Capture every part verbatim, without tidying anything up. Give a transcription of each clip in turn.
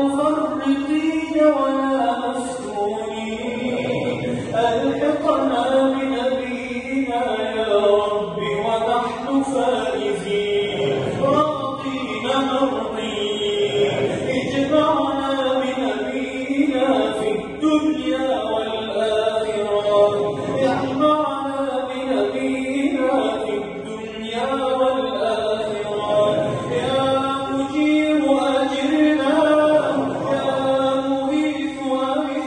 مفرطين ولا مفتونين. ألحقنا بنبينا يا رب ونحن فائزين راضين مرضين. اجمعنا بنبينا في الدنيا والآخرة. اجمعنا بنبينا في الدنيا والآخرة. يا مجير أجرنا، يا مغيث أمنا.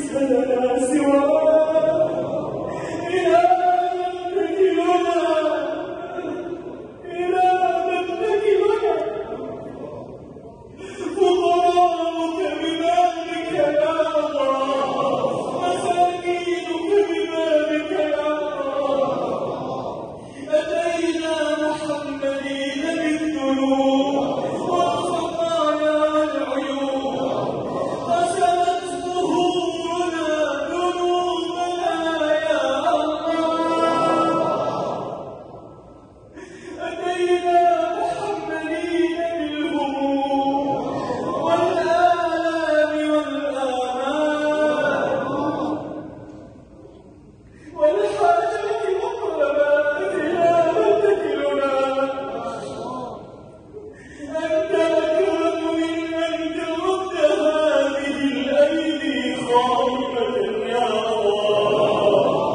ليس لنا سواه إلى من تكلنا إلى من تكلنا فقراؤك ببابك يا الله مساكينك ببابك يا الله أتينا محمدين بالذنوب والخطايا والعيوب غسلت ظهورنا ذنوبنا يا الله أتينا محمدين بالهموم والآلام والآمال والحاجات والطلبات إلى من تكلنا أنت أكرم ممن ترد هذه الأيدي خائبة يا الله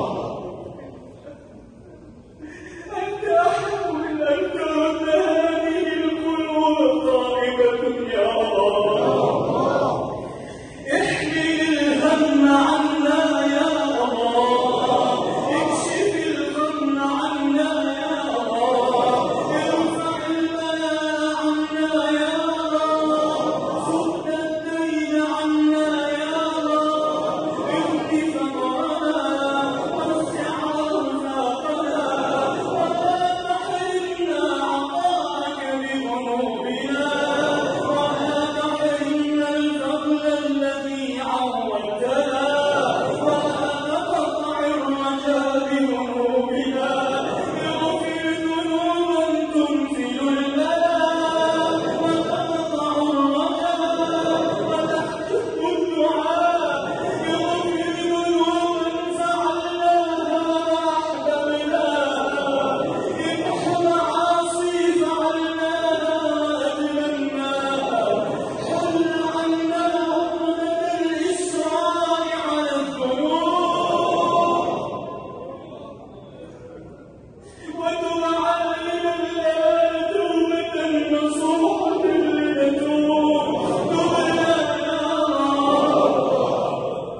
أنت أحق من أن ترد هذه القلوب خائبة يا الله احمل الهم عنا يا الله اكشف الغم عنا يا الله ارفع البلاء عنا يا الله سد الدين عنا يا الله اهد ثمرنا وسع أرزاقنا ولا تحرمنا عطاءك بذنوبنا ولا تحرمنا الفضل الذي عودتنا ولا تقطع الرجاء بذنوبنا اغفر ذنوبا تنزل الماء وتقطع الرجاء وتحجب الدعاء اغفر ذنوبا فعلناها وأحببناها امح معاصي فعلناها وأدمناها حل عنا عقدة الإصرار على الذنوب وتب علينا الآن توبة نصوحة لنتوب تبنا يا الله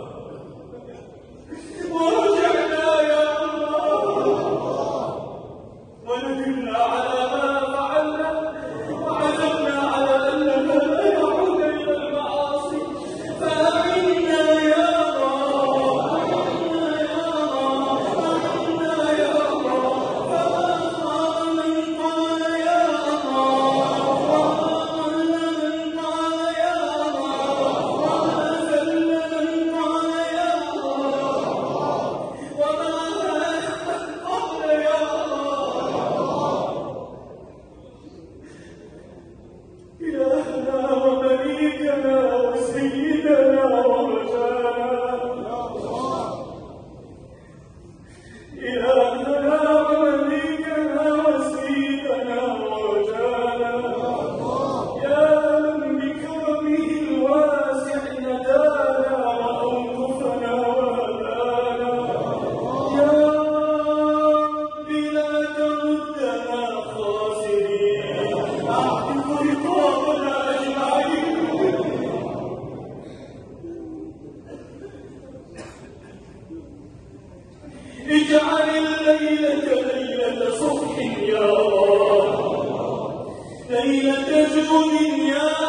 ورجعنا يا الله وندمنا على ما فعلنا وعزمنا على أننا لا نعود إلى المعاصي فأعنا يا الله أعنا يا الله أعنا يا الله فما خاب من قال يا الله وما ضل من قال يا الله وما زل من قال يا الله وما هلك من قال يا الله إلهنا ومليكنا وسيدنا ورجانا إلهنا ومليكنا وسيدنا ورجانا يا من بكرمه الواسع ندانا وأوقفنا وهدانا يا رب لا تردنا خاسرين أعتق رقابنا أجمعين اجعل الليلة ليلة صبح يا الله ليلة جود يا